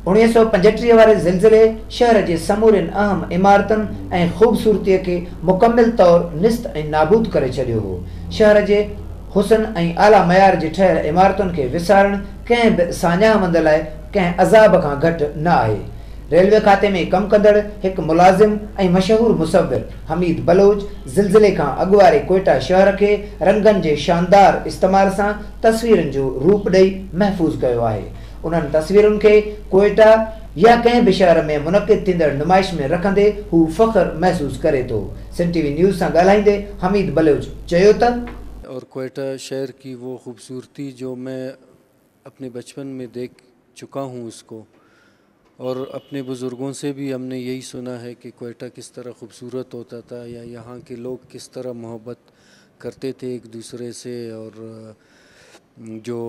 1935 वारे ज़िलज़िले शहर जे समूरनि अहम इमारतुनि ऐं ख़ूबसूरतीअ खे मुकमिल तौर निस्त ऐं नाबूद करे छॾियो हो। शहर जे हुसन ऐं आला मयार जी ठहियल इमारतुनि खे विसारणु कंहिं बि साञाहमंद लाइ कंहिं अज़ाब खां घटि न आहे। रेलवे खाते में कमु कंदड़ हिकु मुलाज़िम ऐं मशहूर मुसव्विर हमीद बलोच ज़िलज़िले खां अॻुवारे कोयटा शहर खे रंगनि जे शानदार इस्तेमाल सां तस्वीरुनि जो रूप ॾेई महफ़ूज़ कयो आहे। उन्हनि तस्वीरुनि खे कोयटा या कंहिं बि शहर में मुनक़िद थींदड़ नुमाइश में रखंदे हू फ़ख्र महसूस करे थो। सिंध टीवी न्यूज़ सां ॻाल्हाईंदे हमीद बलोच चयो त और कोयटा शहर की वो खूबसूरती जो मैं अपने बचपन में देख चुका हूँ उसको, और अपने बुज़ुर्गों से भी हमने यही सुना है कि कोयटा किस तरह खूबसूरत होता था, या यहाँ के लोग किस तरह मोहब्बत करते थे एक दूसरे से, और जो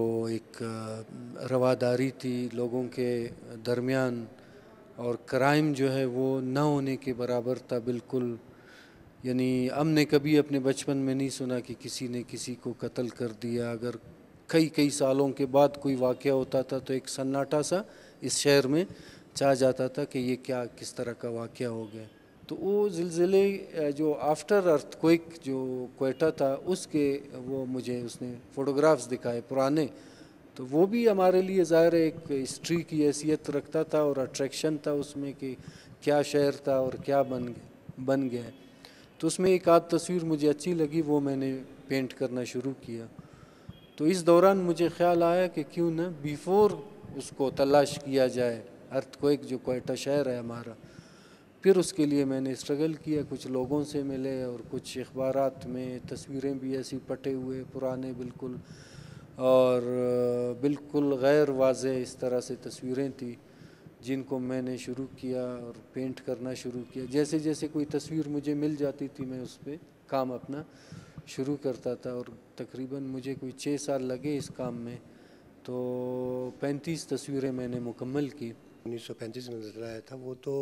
एक रवादारी थी लोगों के दरमियान, और क्राइम जो है वो न होने के बराबर था बिल्कुल। यानी हमने कभी अपने बचपन में नहीं सुना कि किसी ने किसी को कत्ल कर दिया। अगर कई सालों के बाद कोई वाक़या होता था तो एक सन्नाटा सा इस शहर में छा जाता था कि ये क्या किस तरह का वाक़या हो गया। तो वो ज़िलज़िले जो आफ्टर अर्थक्वेक जो कोयटा था उसके वो मुझे उसने फ़ोटोग्राफ्स दिखाए पुराने, तो वो भी हमारे लिए ज़ाहिर एक हिस्ट्री की हैसियत रखता था और अट्रैक्शन था उसमें कि क्या शहर था और क्या बन गया। तो उसमें एक आध तस्वीर मुझे अच्छी लगी, वो मैंने पेंट करना शुरू किया। तो इस दौरान मुझे ख्याल आया कि क्यों ना बिफ़ोर उसको तलाश किया जाए अर्थक्वेक जो कोयटा शहर है हमारा। फिर उसके लिए मैंने स्ट्रगल किया, कुछ लोगों से मिले और कुछ अखबारात में तस्वीरें भी ऐसी पटे हुए पुराने बिल्कुल, और बिल्कुल गैर वाज़ेह इस तरह से तस्वीरें थी जिनको मैंने शुरू किया और पेंट करना शुरू किया। जैसे जैसे कोई तस्वीर मुझे मिल जाती थी मैं उस पर काम अपना शुरू करता था, और तकरीबन मुझे कोई 6 साल लगे इस काम में। तो 35 तस्वीरें मैंने मुकम्मल की। 1935 में नजर आया था वो तो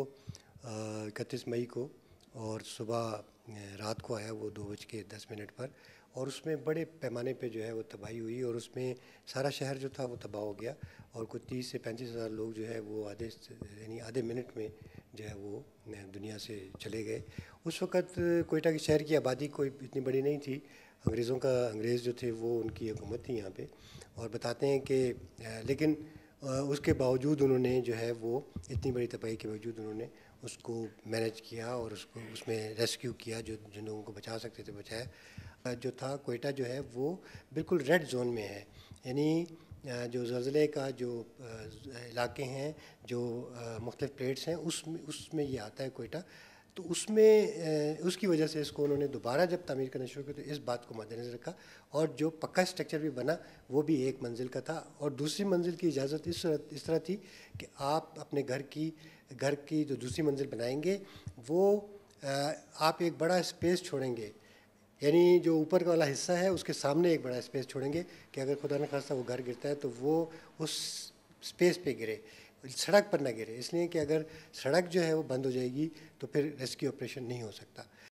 31 मई को, और सुबह रात को आया वो 2:10 पर, और उसमें बड़े पैमाने पे जो है वो तबाही हुई, और उसमें सारा शहर जो था वो तबाह हो गया, और कुछ 30 से 35 हज़ार लोग जो है वो आधे मिनट में जो है वो दुनिया से चले गए। उस वक़्त कोयटा के शहर की आबादी कोई इतनी बड़ी नहीं थी। अंग्रेज़ जो थे वो उनकी हुकूमत थी यहाँ पे, और बताते हैं कि लेकिन उसके बावजूद उन्होंने जो है वो इतनी बड़ी तबाही के बावजूद उन्होंने उसको मैनेज किया और उसको उसमें रेस्क्यू किया, जो जिन लोगों को बचा सकते थे बचाया। जो था कोयटा जो है वो बिल्कुल रेड जोन में है, यानी जो ज़लज़ले का जो इलाके हैं, जो मुख्तलिफ प्लेट्स हैं, उसमें ये आता है कोयटा। तो उसमें उसकी वजह से इसको उन्होंने दोबारा जब तामीर करना शुरू किया तो इस बात को मद्देनज़र रखा, और जो पक्का स्ट्रक्चर भी बना वो भी 1 मंजिल का था, और दूसरी मंजिल की इजाज़त इस तरह थी कि आप अपने घर की जो दूसरी मंजिल बनाएंगे वो आप एक बड़ा स्पेस छोड़ेंगे, यानी जो ऊपर वाला हिस्सा है उसके सामने एक बड़ा स्पेस छोड़ेंगे कि अगर खुदा न खास्ता वो घर गिरता है तो वो उस स्पेस पे गिरे, सड़क पर ना गिरे, इसलिए कि अगर सड़क जो है वो बंद हो जाएगी तो फिर रेस्क्यू ऑपरेशन नहीं हो सकता।